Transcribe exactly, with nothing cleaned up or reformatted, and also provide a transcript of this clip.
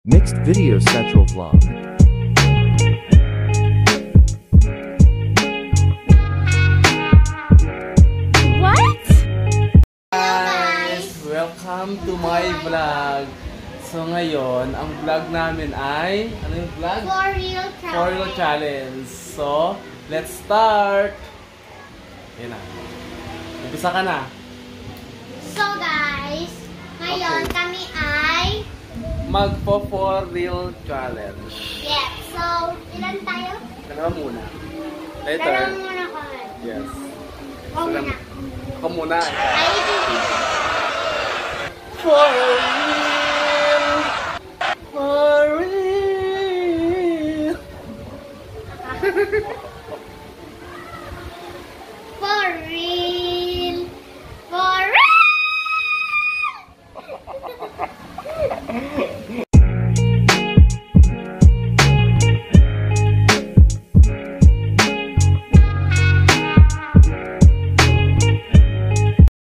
Mixed Video Central Vlog. What? Guys! Welcome to my vlog. So ngayon, ang vlog namin ay, ano yung vlog? For real challenge. For real challenge. So, let's start! Yan na. Umpisa ka na. So guys, ngayon Okay. kami ay Magpo for real challenge. yeah. So, ilan tayo? Dalawa muna. Dalawa Later. muna kami. Yes. Ako So, muna. Ako muna. Ay, For real! For real!